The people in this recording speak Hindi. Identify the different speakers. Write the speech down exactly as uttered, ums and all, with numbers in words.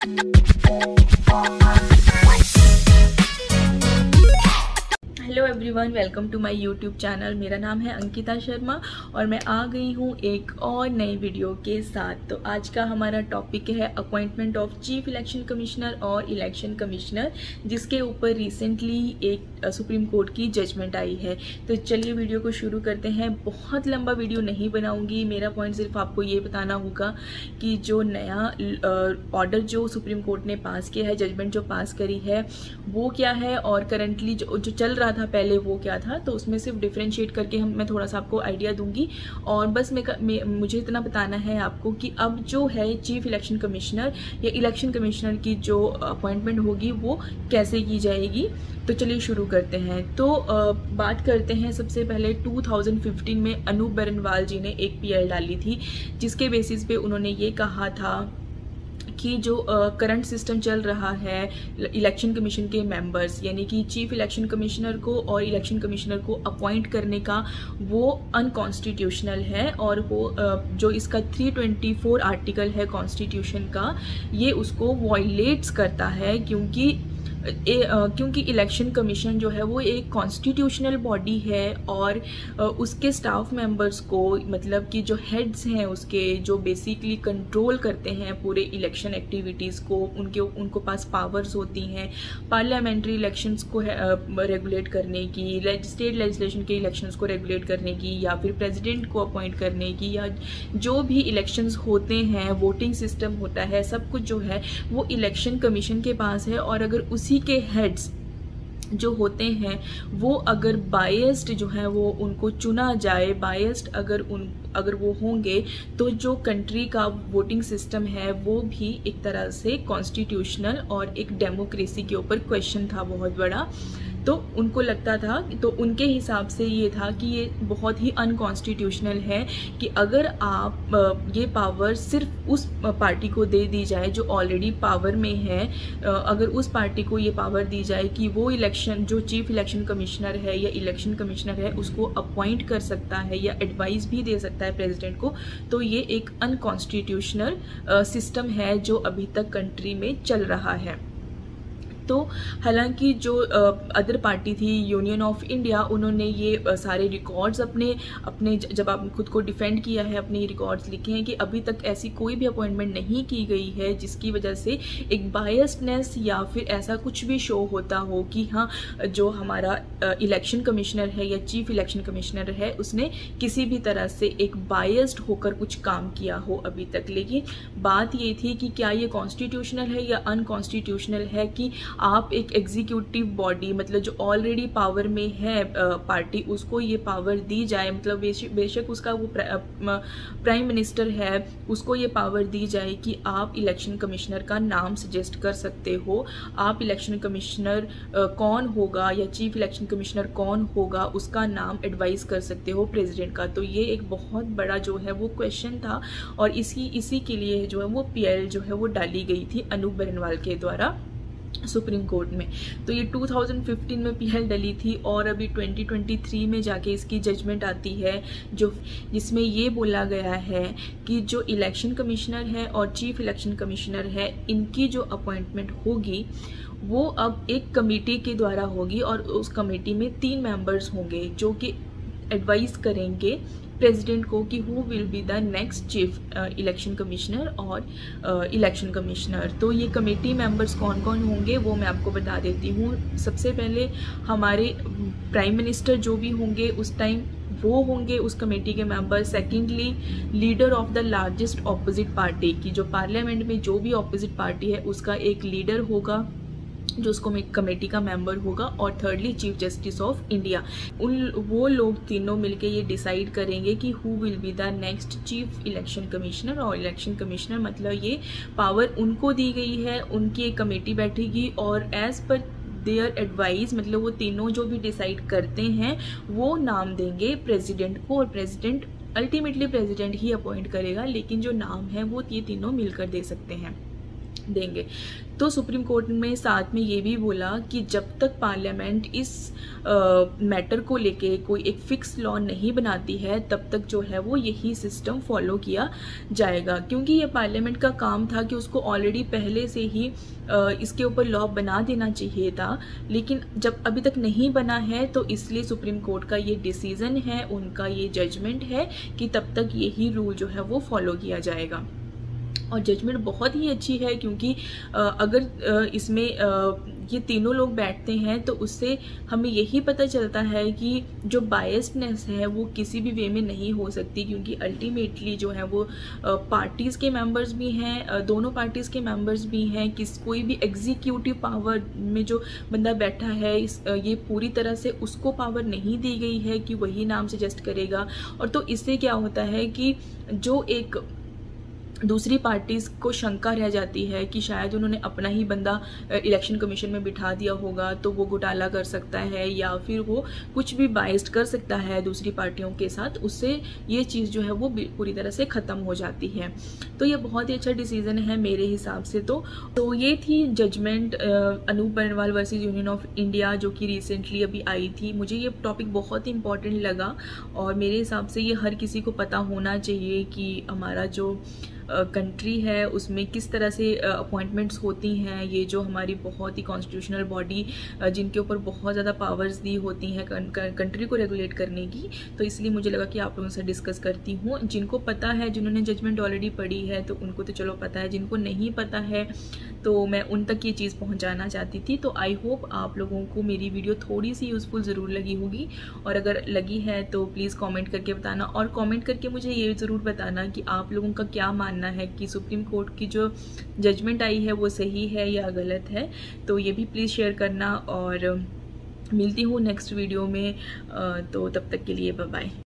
Speaker 1: Hello everyone, welcome to my YouTube channel. मेरा नाम है अंकिता शर्मा और मैं आ गई हूँ एक और नई वीडियो के साथ। तो आज का हमारा टॉपिक है appointment of chief election commissioner और इलेक्शन कमिश्नर, जिसके ऊपर रिसेंटली एक सुप्रीम कोर्ट की जजमेंट आई है। तो चलिए वीडियो को शुरू करते हैं। बहुत लंबा वीडियो नहीं बनाऊंगी, मेरा पॉइंट सिर्फ आपको ये बताना होगा कि जो नया ऑर्डर जो सुप्रीम कोर्ट ने पास किया है, जजमेंट जो पास करी है वो क्या है और करंटली जो जो चल रहा था पहले वो क्या था, तो उसमें सिर्फ डिफरेंशिएट करके हम मैं थोड़ा सा आपको आइडिया दूंगी। और बस मैं, मैं मुझे इतना बताना है आपको कि अब जो है चीफ इलेक्शन कमिश्नर या इलेक्शन कमिश्नर की जो अपॉइंटमेंट होगी वो कैसे की जाएगी। तो चलिए शुरू करते हैं। तो आ, बात करते हैं सबसे पहले टू थाउजेंड फिफ्टीन में अनूप बेरनवाल जी ने एक पीएल डाली थी, जिसके बेसिस पे उन्होंने ये कहा था कि जो करंट uh, सिस्टम चल रहा है इलेक्शन कमीशन के मेंबर्स यानी कि चीफ इलेक्शन कमिश्नर को और इलेक्शन कमिश्नर को अपॉइंट करने का, वो अनकॉन्स्टिट्यूशनल है और वो uh, जो इसका थ्री ट्वेंटी फोर आर्टिकल है कॉन्स्टिट्यूशन का, ये उसको वॉयलेट्स करता है। क्योंकि ए, आ, क्योंकि इलेक्शन कमीशन जो है वो एक कॉन्स्टिट्यूशनल बॉडी है और आ, उसके स्टाफ मेंबर्स को, मतलब कि जो हेड्स हैं उसके, जो बेसिकली कंट्रोल करते हैं पूरे इलेक्शन एक्टिविटीज़ को, उनके उनको पास पावर्स होती हैं पार्लियामेंट्री इलेक्शंस को रेगुलेट करने की, स्टेट लेजिस्लेशन के इलेक्शंस को रेगुलेट करने की, या फिर प्रेसिडेंट को अपॉइंट करने की, या जो भी इलेक्शंस होते हैं, वोटिंग सिस्टम होता है, सब कुछ जो है वो इलेक्शन कमीशन के पास है। और अगर उसी के हेड्स जो होते हैं वो अगर बायस्ड जो है वो उनको चुना जाए, बायस्ड अगर उन अगर वो होंगे, तो जो कंट्री का वोटिंग सिस्टम है वो भी एक तरह से कॉन्स्टिट्यूशनल और एक डेमोक्रेसी के ऊपर क्वेश्चन था बहुत बड़ा। तो उनको लगता था, तो उनके हिसाब से ये था कि ये बहुत ही अनकॉन्स्टिट्यूशनल है कि अगर आप ये पावर सिर्फ उस पार्टी को दे दी जाए जो ऑलरेडी पावर में है, अगर उस पार्टी को ये पावर दी जाए कि वो इलेक्शन जो चीफ इलेक्शन कमिश्नर है या इलेक्शन कमिश्नर है उसको अपॉइंट कर सकता है या एडवाइस भी दे सकता है प्रेसिडेंट को, तो ये एक अनकॉन्स्टिट्यूशनल सिस्टम है जो अभी तक कंट्री में चल रहा है। तो हालांकि जो अदर पार्टी थी यूनियन ऑफ इंडिया, उन्होंने ये uh, सारे रिकॉर्ड्स अपने अपने जब आप खुद को डिफेंड किया है, अपने रिकॉर्ड्स लिखे हैं कि अभी तक ऐसी कोई भी अपॉइंटमेंट नहीं की गई है जिसकी वजह से एक बायस्डनेस या फिर ऐसा कुछ भी शो होता हो कि हाँ जो हमारा इलेक्शन uh, कमिश्नर है या चीफ इलेक्शन कमिश्नर है उसने किसी भी तरह से एक बायस्ड होकर कुछ काम किया हो अभी तक। लेकिन बात ये थी कि क्या ये कॉन्स्टिट्यूशनल है या अनकॉन्स्टिट्यूशनल है कि आप एक एग्जीक्यूटिव बॉडी, मतलब जो ऑलरेडी पावर में है पार्टी, उसको ये पावर दी जाए, मतलब बेशक उसका वो प्राइम मिनिस्टर है, उसको ये पावर दी जाए कि आप इलेक्शन कमिश्नर का नाम सजेस्ट कर सकते हो, आप इलेक्शन कमिश्नर कौन होगा या चीफ इलेक्शन कमिश्नर कौन होगा उसका नाम एडवाइस कर सकते हो प्रेसिडेंट का। तो ये एक बहुत बड़ा जो है वो क्वेश्चन था और इसी इसी के लिए जो है वो पीएल जो है वो डाली गई थी अनूप बेरनवाल के द्वारा सुप्रीम कोर्ट में। तो ये टू थाउजेंड फिफ्टीन में पीएल डली थी और अभी ट्वेंटी ट्वेंटी थ्री में जाके इसकी जजमेंट आती है, जो जिसमें ये बोला गया है कि जो इलेक्शन कमिश्नर है और चीफ इलेक्शन कमिश्नर है, इनकी जो अपॉइंटमेंट होगी वो अब एक कमेटी के द्वारा होगी और उस कमेटी में तीन मेंबर्स होंगे जो कि एडवाइस करेंगे प्रेसिडेंट को कि who will be the next chief election commissioner और इलेक्शन uh, कमिश्नर। तो ये कमेटी मेंबर्स कौन कौन होंगे वो मैं आपको बता देती हूँ। सबसे पहले हमारे प्राइम मिनिस्टर जो भी होंगे उस टाइम वो होंगे उस कमेटी के member. Secondly leader of the largest opposite party की, जो पार्लियामेंट में जो भी ऑपोजिट पार्टी है उसका एक लीडर होगा जो उसको कमेटी का मेंबर होगा। और thirdly chief justice of India. उन वो लोग तीनों मिलके ये डिसाइड करेंगे कि who will be the next chief election commissioner और इलेक्शन कमिश्नर, मतलब ये पावर उनको दी गई है, उनकी एक कमेटी बैठेगी और एज पर देयर एडवाइस, मतलब वो तीनों जो भी डिसाइड करते हैं वो नाम देंगे प्रेसिडेंट को और प्रेसिडेंट अल्टीमेटली प्रेसिडेंट ही अपॉइंट करेगा, लेकिन जो नाम है वो ये तीनों मिलकर दे सकते हैं। देंगे। तो सुप्रीम कोर्ट में साथ में ये भी बोला कि जब तक पार्लियामेंट इस मैटर को लेके कोई एक फिक्स लॉ नहीं बनाती है तब तक जो है वो यही सिस्टम फॉलो किया जाएगा, क्योंकि ये पार्लियामेंट का काम था कि उसको ऑलरेडी पहले से ही आ, इसके ऊपर लॉ बना देना चाहिए था, लेकिन जब अभी तक नहीं बना है तो इसलिए सुप्रीम कोर्ट का ये डिसीजन है, उनका ये जजमेंट है कि तब तक यही रूल जो है वो फॉलो किया जाएगा। और जजमेंट बहुत ही अच्छी है, क्योंकि अगर इसमें ये तीनों लोग बैठते हैं तो उससे हमें यही पता चलता है कि जो बायस्डनेस है वो किसी भी वे में नहीं हो सकती, क्योंकि अल्टीमेटली जो है वो पार्टीज़ के मेंबर्स भी हैं, दोनों पार्टीज़ के मेंबर्स भी हैं, किस कोई भी एग्जीक्यूटिव पावर में जो बंदा बैठा है इस ये पूरी तरह से उसको पावर नहीं दी गई है कि वही नाम सजेस्ट करेगा। और तो इससे क्या होता है कि जो एक दूसरी पार्टीज़ को शंका रह जाती है कि शायद उन्होंने अपना ही बंदा इलेक्शन कमीशन में बिठा दिया होगा तो वो घोटाला कर सकता है या फिर वो कुछ भी बाइस्ड कर सकता है दूसरी पार्टियों के साथ, उससे ये चीज़ जो है वो पूरी तरह से ख़त्म हो जाती है। तो ये बहुत ही अच्छा डिसीज़न है मेरे हिसाब से। तो तो ये थी judgement Anoop Barnwal versus union of India जो कि रिसेंटली अभी आई थी। मुझे ये टॉपिक बहुत ही इंपॉर्टेंट लगा और मेरे हिसाब से ये हर किसी को पता होना चाहिए कि हमारा जो कंट्री uh, है उसमें किस तरह से अपॉइंटमेंट्स uh, होती हैं। ये जो हमारी बहुत ही कॉन्स्टिट्यूशनल बॉडी uh, जिनके ऊपर बहुत ज़्यादा पावर्स दी होती हैं कंट्री को रेगुलेट करने की, तो इसलिए मुझे लगा कि आप लोगों से डिस्कस करती हूँ। जिनको पता है, जिन्होंने जजमेंट ऑलरेडी पढ़ी है तो उनको तो चलो पता है, जिनको नहीं पता है तो मैं उन तक ये चीज़ पहुँचाना चाहती थी। तो आई होप आप लोगों को मेरी वीडियो थोड़ी सी यूज़फुल ज़रूर लगी होगी, और अगर लगी है तो प्लीज़ कॉमेंट करके बताना, और कॉमेंट करके मुझे ये ज़रूर बताना कि आप लोगों का क्या मानना है कि सुप्रीम कोर्ट की जो जजमेंट आई है वो सही है या गलत है। तो ये भी प्लीज़ शेयर करना, और मिलती हूँ नेक्स्ट वीडियो में। तो तब तक के लिए बाय बाय।